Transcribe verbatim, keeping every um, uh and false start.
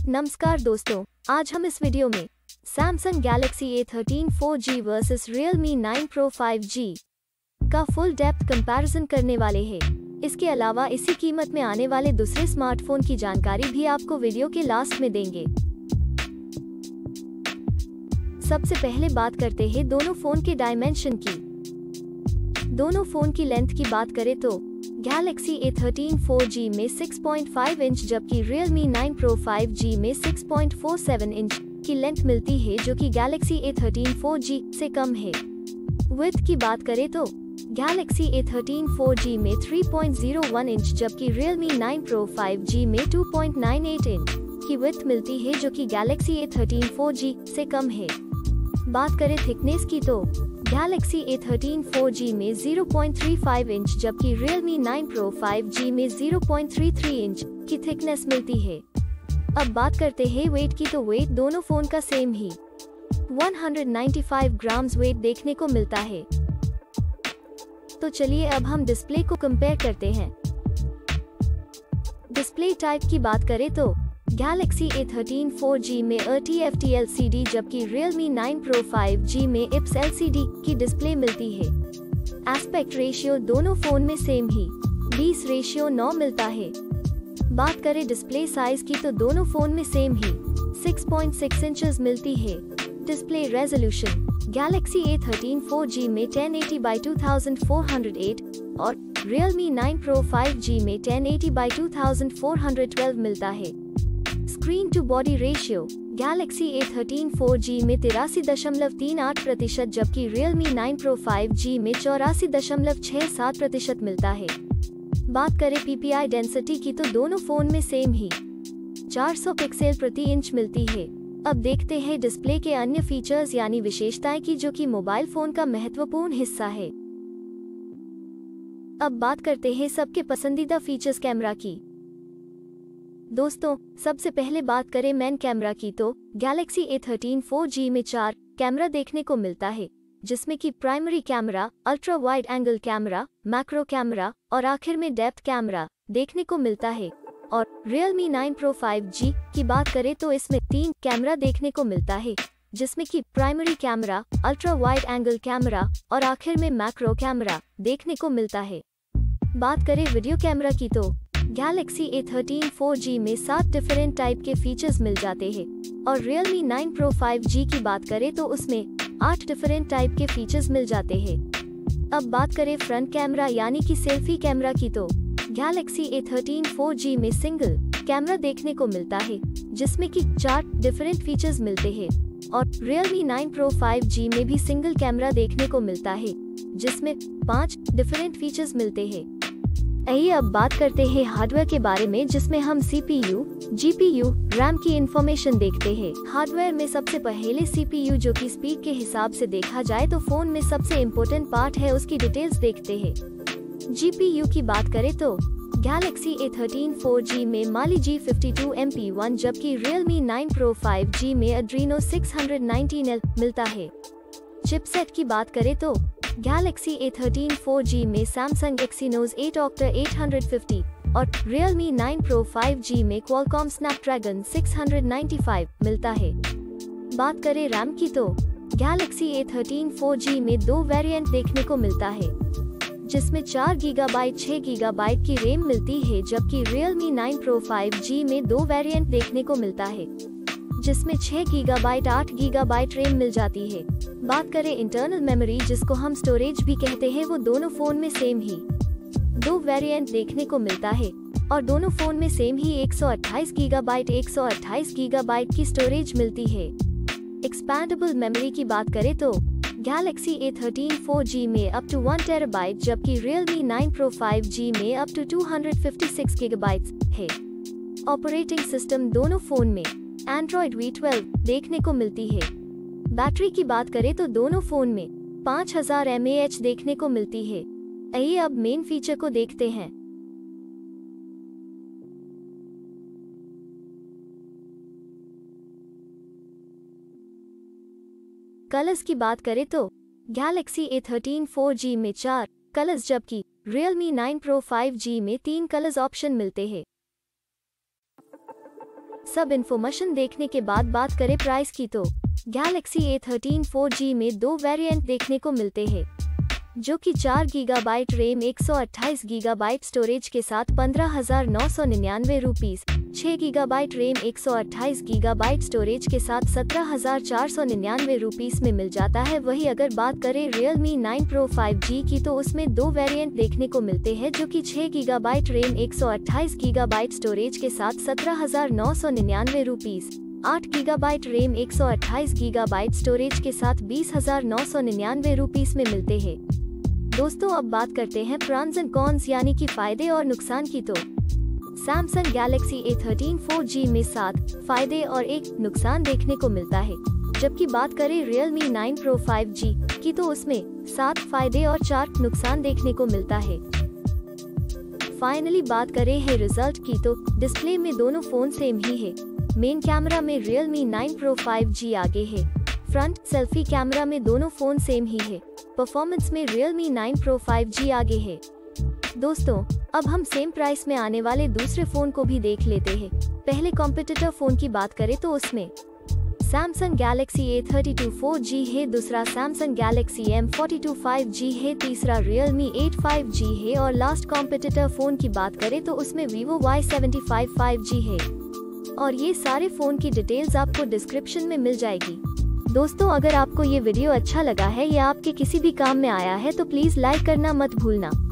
नमस्कार दोस्तों, आज हम इस वीडियो में Samsung Galaxy A thirteen four G versus Realme nine Pro five G का फुल डेप्थ कंपैरिजन करने वाले हैं। इसके अलावा इसी कीमत में आने वाले दूसरे स्मार्टफोन की जानकारी भी आपको वीडियो के लास्ट में देंगे। सबसे पहले बात करते हैं दोनों फोन के डायमेंशन की। दोनों फोन की लेंथ की बात करें तो Galaxy A thirteen four G में सिक्स पॉइंट फाइव इंच जबकि Realme nine Pro five G में six point four seven inch की लेंथ मिलती है, जो कि Galaxy A thirteen four G से कम है। विड्थ की बात करें तो Galaxy A thirteen four G में three point zero one inch जबकि Realme nine Pro five G में two point nine eight inch की विड्थ मिलती है, जो कि Galaxy A thirteen four G से कम है। बात करें थिकनेस की तो Galaxy A thirteen four G में zero point three five inch जबकि Realme nine Pro five G में zero point three three inch की थिकनेस मिलती है। अब बात करते हैं वेट की तो वेट दोनों फोन का सेम ही one hundred ninety five grams weight देखने को मिलता है। तो चलिए अब हम डिस्प्ले को कंपेयर करते हैं। डिस्प्ले टाइप की बात करें तो Galaxy A thirteen four G में A T F T L C D जबकि Realme nine Pro five G में I P S L C D की डिस्प्ले मिलती है। एस्पेक्ट रेशियो दोनों फोन में सेम ही बीस रेशियो नौ मिलता है। बात करें डिस्प्ले साइज की तो दोनों फोन में सेम ही सिक्स पॉइंट सिक्स इंचेस मिलती है। Display resolution Galaxy A thirteen four G में ten eighty by two thousand four hundred eight और Realme nine Pro five G में ten eighty by two thousand four hundred twelve मिलता है। Screen to body ratio Galaxy A thirteen four G में तिरासी दशमलव तीन आठ प्रतिशत जबकि Realme nine Pro five G में चौरासी दशमलव छह सात प्रतिशत मिलता है। बात करें P P I डेंसिटी की तो दोनों फोन में सेम ही चार सौ पिक्सल प्रति इंच मिलती है। अब देखते हैं डिस्प्ले के अन्य फीचर्स यानी विशेषताएं की, जो कि मोबाइल फोन का महत्वपूर्ण हिस्सा है। अब बात करते हैं सबके पसंदीदा फीचर्स कैमरा की। दोस्तों, सबसे पहले बात करें मेन कैमरा की तो Galaxy A thirteen four G में चार कैमरा देखने को मिलता है, जिसमें कि primary camera, ultra wide angle camera, macro camera और आखिर में डेप्थ कैमरा देखने को मिलता है। और Realme nine Pro five G की बात करें तो इसमें तीन कैमरा देखने को मिलता है, जिसमें कि primary camera, ultra wide angle camera और आखिर में मैक्रो कैमरा देखने को मिलता है। बात करें वीडियो कैमरा की तो Galaxy A thirteen four G में सात डिफरेंट टाइप के फीचर्स मिल जाते हैं और Realme nine Pro five G की बात करें तो उसमें आठ डिफरेंट टाइप के फीचर्स मिल जाते हैं। अब बात करें फ्रंट कैमरा यानी कि सेल्फी कैमरा की तो Galaxy A thirteen four G में सिंगल कैमरा देखने को मिलता है, जिसमें कि चार डिफरेंट फीचर्स मिलते हैं और Realme nine Pro five G में भी सिंगल कैमरा देखने को मिलता है, जिसमें पांच डिफरेंट फीचर्स मिलते हैं। आइए अब बात करते हैं हार्डवेयर के बारे में, जिसमें हम C P U, G P U, RAM की इंफॉर्मेशन देखते हैं। हार्डवेयर में सबसे पहले C P U, जो कि स्पीड के हिसाब से देखा जाए तो फोन में सबसे इम्पोर्टेंट पार्ट है, उसकी डिटेल्स देखते हैं। G P U की बात करें तो Galaxy A thirteen four G में Mali G fifty two M P one जबकि Realme nine Pro five G में Adreno सिक्स नाइंटीन L मिलता है। चिपसेट की बात करें तो Galaxy A thirteen four G में Samsung Exynos eight Octa eight fifty और Realme nine Pro five G में Qualcomm Snapdragon six ninety five मिलता है। बात करें रैम की तो Galaxy A thirteen four G में दो वेरिएंट देखने को मिलता है, जिसमें चार गीगाबाइट छह गीगाबाइट की रैम मिलती है, जबकि Realme nine Pro five G में दो वेरिएंट देखने को मिलता है, जिसमें छह गीगाबाइट आठ गीगाबाइट रैम मिल जाती है। बात करें इंटरनल मेमोरी, जिसको हम स्टोरेज भी कहते हैं, वो दोनों फोन में सेम ही दो वेरिएंट देखने को मिलता है और दोनों फोन में सेम ही एक सौ अट्ठाईस गीगाबाइट एक सौ अट्ठाईस गीगाबाइट की स्टोरेज मिलती है। एक्सपैंडेबल मेमोरी की बात करें तो Galaxy A thirteen four G में अप टू वन टेराबाइट जबकि Realme nine Pro five G में up to two fifty six gigabytes है। ऑपरेटिंग सिस्टम दोनों फोन में Android V ट्वेल्व देखने को मिलती है। बैटरी की बात करें तो दोनों फोन में पाँच हज़ार एम ए एच देखने को मिलती है। आइए अब मेन फीचर को देखते हैं। कलर्स की बात करें तो Galaxy A thirteen four G में चार कलर्स जबकि Realme nine Pro five G में तीन कलर्स ऑप्शन मिलते हैं। सब इन्फॉर्मेशन देखने के बाद बात करें प्राइस की तो Galaxy A thirteen four G में दो वेरिएंट देखने को मिलते हैं, जो कि चार गीगाबाइट रैम एक सौ अट्ठाईस गीगाबाइट स्टोरेज के साथ पंद्रह हजार नौ सौ निन्यानवे रुपीस, छह गीगाबाइट रैम एक सौ अट्ठाईस गीगाबाइट स्टोरेज के साथ सत्रह हजार चार सौ निन्यानवे रुपीस में मिल जाता है। वही अगर बात करें Realme nine Pro five G की तो उसमें दो वेरिएंट देखने को मिलते हैं, जो कि छह गीगाबाइट रैम एक सौ अट्ठाईस गीगाबाइट स्टोरेज के साथ सत्रह हजार नौ सौ निन्यानवे रुपीस, आठ गीगाबाइट रैम एक सौ अट्ठाईस गीगाबाइट स्टोरेज के साथ बीस हजार नौ सौ निन्यानवे रुपीस में मिलते हैं। दोस्तों अब बात करते हैं प्रॉन्स एंड कॉन्स यानी कि फायदे और नुकसान की तो Samsung Galaxy A thirteen four G में सात फायदे और एक नुकसान देखने को मिलता है, जबकि बात करें Realme nine Pro five G की तो उसमें सात फायदे और चार नुकसान देखने को मिलता है। फाइनली बात करें है रिजल्ट की तो डिस्प्ले में दोनों फोन सेम ही है। मेन कैमरा में Realme nine Pro five G आगे है, फ्रंट सेल्फी कैमरा में दोनों फोन सेम ही है, परफॉर्मेंस में Realme nine Pro five G आगे है। दोस्तों अब हम सेम प्राइस में आने वाले दूसरे फोन को भी देख लेते हैं। पहले कॉम्पिटिटर फोन की बात करें तो उसमें Samsung Galaxy A thirty two four G है, दूसरा Samsung Galaxy M forty two five G है, तीसरा Realme एट फाइव जी है और लास्ट कॉम्पिटिटर फोन की बात करें तो उसमें Vivo Y seventy five five G है। और ये सारे फोन की डिटेल्स आपको डिस्क्रिप्शन में मिल जाएगी। दोस्तों अगर आपको ये वीडियो अच्छा लगा है या आपके किसी भी काम में आया है तो प्लीज लाइक करना मत भूलना।